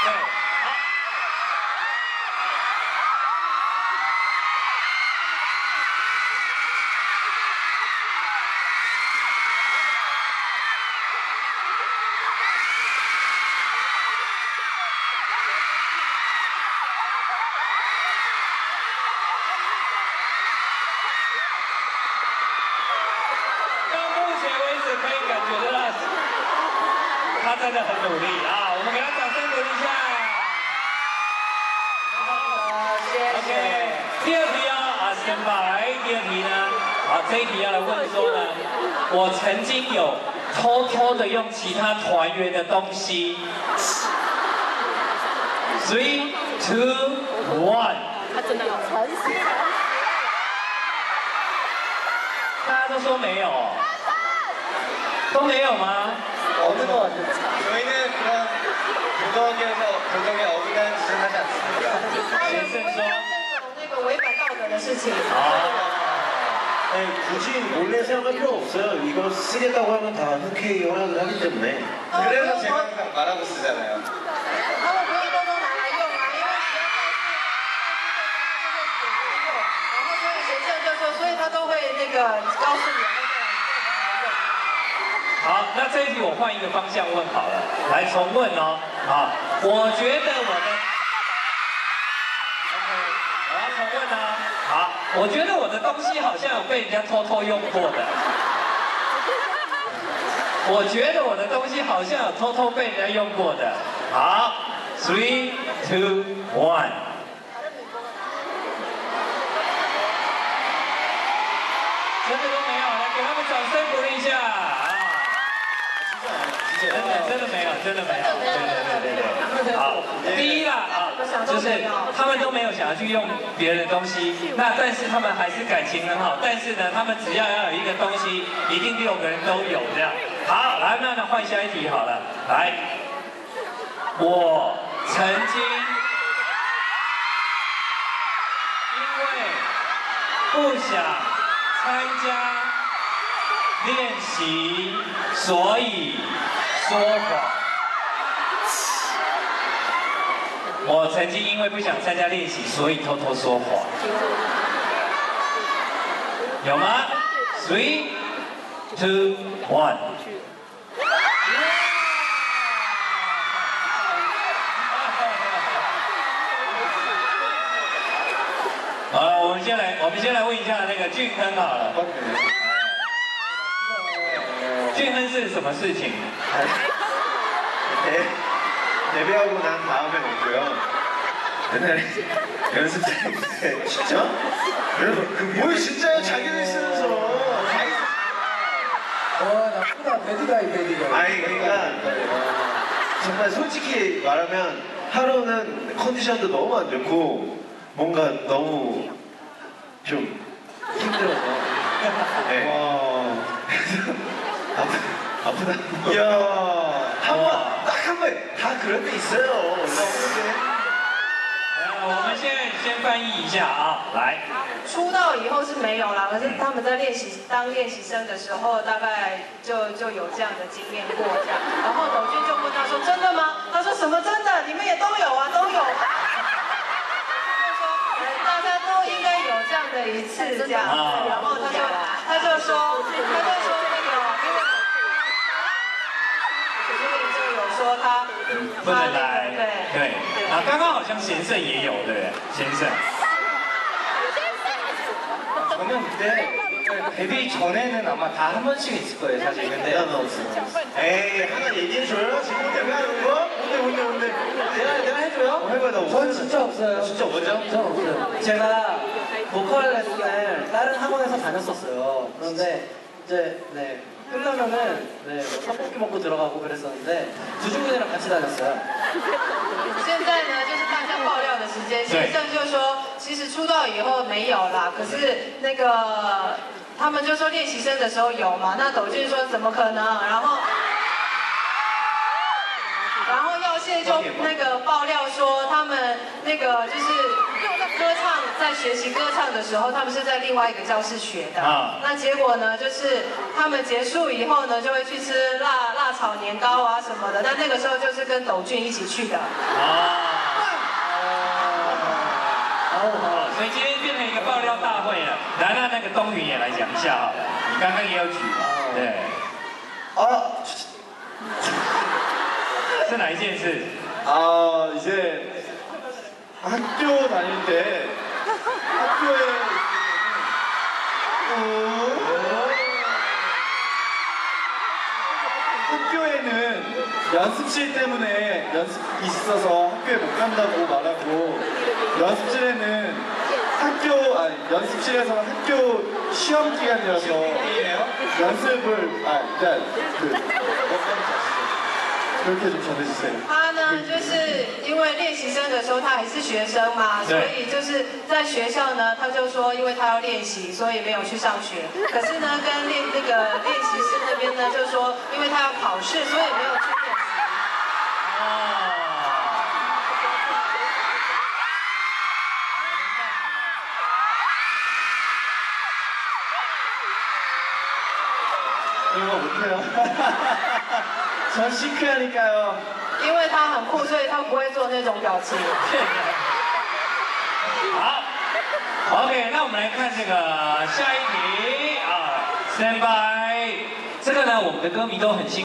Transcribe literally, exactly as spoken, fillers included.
对，好。可以感觉得到，他真的很努力啊！我们给他掌声鼓励一下。好，谢谢。OK， 第二题啊，啊 ，stand by。第二题呢，好，这一题要来问说呢，我曾经有偷偷的用其他团员的东西。Three, two, one。 他真的有诚实。 大家都说没有。 都没有吗？ 없는 것 같아요. 저희는 그런 도덕에서 도덕에 어긋나는 짓은 하지 않습니다. 先生说， 那个违反道德的事情。 네, 굳이 몰래 생각할 필요 없어요. 이거 쓰겠다고 하면 다 흔쾌히 허락을 하기 때문에. 그래서 제가 항상 말하고 쓰잖아요. 他们不用偷偷拿来用啊，因为然后所以学校就说，所以他都会那个告诉你。 好，那这一题我换一个方向问好了，来重问哦。好，我觉得我的 ，OK， 我要重问哦。好，我觉得我的东西好像有被人家偷偷用过的。我觉得我的东西好像有偷偷被人家用过的。好 ，three, two, one。真的都没有，来给他们掌声鼓励一下。 真的真的没有，真的没有，对对对对对。好，第一啦啊，就是他们都没有想要去用别人的东西，那但是他们还是感情很好，但是呢，他们只要要有一个东西，一定六个人都有这样。好，来，那那换下一题好了，来，我曾经因为不想参加练习，所以。 说谎。我曾经因为不想参加练习，所以偷偷说谎。有吗 ？Three, two, one。好了，我们先来，我们先来问一下那个俊亨好了。 俊亨是什么事情？ 네, 데뷔하고 난 다음에 오고요. 옛날에 연습생 때 진짜? 그래서 그 뭘 진짜요? 자기를 쓰면서 다 있었어. 와 나쁘다 배드가이 배드가이. 아니 그러니까 정말 솔직히 말하면 하루는 컨디션도 너무 안 좋고 뭔가 너무 좀 힘들어서. 네. 와. 아프다. 아프다. 이야. 한 번, 딱 한 번, 다 그럴 때 있어요. 我们现在先翻译一下啊，来。 出道以后是没有啦，可是他们在练习当练习生的时候，大概就就有这样的经验过这样。然后斗俊就问他说：“真的吗？”他说：“什么真的？你们也都有啊，都有啊。”就说：“大家都应该有这样的一次这样。”然后他就他就说他就说那个因为。 说他不能来， 对对，啊，刚刚好像贤胜也有，对不对？贤胜。 저는 그때 데뷔 전에는 아마 다 한 번씩 있을 거예요 사실. 근데 나는 없어. 에이 하나 얘기해줘요. 지금 데뷔하는 거? 뭔데 뭔데 뭔데? 내가 내가 해줘요? 어, 해봐요. 나 전 진짜 없어요. 진짜 뭐죠? 전 없어요. 제가 보컬 레슨을 다른 학원에서 다녔었어요. 그런데 이제 네. 끝나면은 네, 뭐 떡볶이 먹고 들어가고 그랬었는데 두준군이랑 같이 다녔어요. 现在呢，就是大家爆料的时间。先生就说，其实出道以后没有啦，可是那个他们就说练习生的时候有嘛。那斗俊说怎么可能？然后然后耀燮就那个爆料说他们那个就是。 歌唱在学习歌唱的时候，他们是在另外一个教室学的。 啊那结果呢，就是他们结束以后呢，就会去吃辣辣炒年糕啊什么的。但那个时候就是跟斗俊一起去的。 啊。好好，所以今天变成一个爆料大会了。来，那那个东云也来讲一下好了。你刚刚也有举，对。 아, 是哪一件事？ 아 이제 학교 다닐 때 학교에 어, 학교에는 연습실 때문에 연습 있어서 학교에 못 간다고 말하고 연습실에는 학교 아니 연습실에서 학교 시험 기간이라서 연습을 아 일단 그 그렇게 좀 전해주세요. 他呢，就是因为练习生的时候他还是学生嘛，所以就是在学校呢，他就说，因为他要练习，所以没有去上学。可是呢，跟练那个练习室那边呢，就说，因为他要考试，所以没有去练习。 哦。 이거 못해요. 전 시크하니까요. 因为他很酷，所以他不会做那种表情。 好 ，OK， 那我们来看这个下一题啊 ，Stand by。这个呢，我们的歌迷都很兴。